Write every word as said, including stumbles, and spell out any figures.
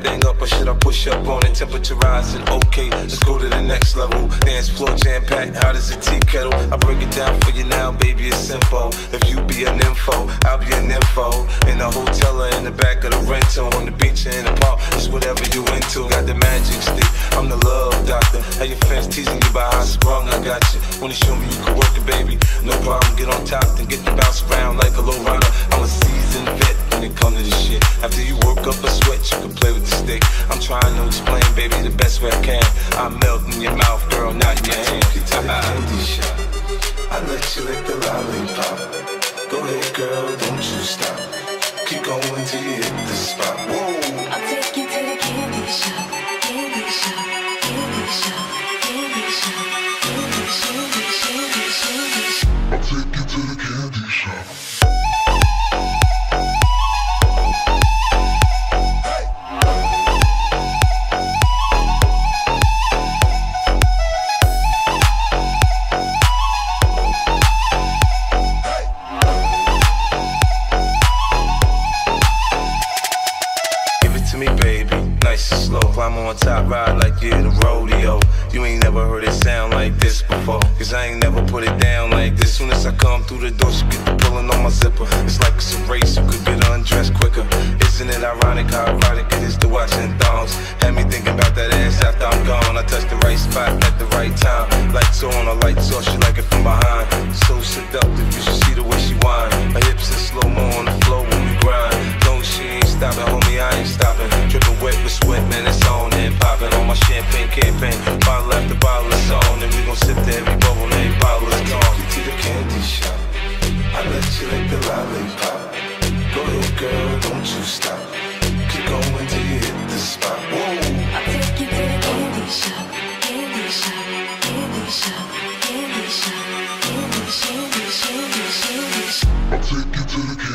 thing up or should I push up on it? Temperature rising, okay, let's go to the next level. Dance floor jam packed, hot as a tea kettle. I break it down for you now, baby, it's simple. If you be an info, I'll be an info. In the hotel or in the back of the rental, on the beach or in the park, it's whatever you into. Got the magic stick, I'm the love doctor. How your fans teasing you about how sprung, I got you. Wanna show me you can work it, baby? No problem, get on top, then get to bounce around like a low rider. I'm a seasoned vet when it comes to this shit. After you work up a sweat, you can play with the stick. I'm trying to explain, baby, the best way I can. I melt in your mouth, girl, not in your hand. I take you to the candy shop, I let you lick the lollipop. Go ahead, girl, don't you stop. Keep going till you hit the spot. Whoa! I'll take you to the candy shop, candy shop, candy shop, candy shop, candy shop, candy shop, candy shop. I'll take you to the candy shop. Climb on top, ride like you're the rodeo. You ain't never heard it sound like this before, cause I ain't never put it down like this. Soon as I come through the door, she get the pulling on my zipper. It's like it's a race, you could get undressed quicker. Isn't it ironic how erotic it is to watching thongs? Had me thinking about that ass after I'm gone. I touched the right spot at the right time. Lights on, a lights off, she like it from behind. So seductive, you should see the way she whine. Her hips in slow-mo on the floor when we grind. Long as she ain't stopping, homie, I ain't stopping. Dripping wet with sweat, man, it's on and popping on my champagne campaign. Bottle after bottle is on, and we gon' sip to every bubble and every bottle is gone. Take you to the candy shop, I let you lick the lollipop. Go ahead, girl, don't you stop. Keep going till you hit the spot. Whoa! I'll take you to the candy shop, candy shop, candy shop, candy shop, candy shop, candy shop, candy shop. I'll take you to the candy shop.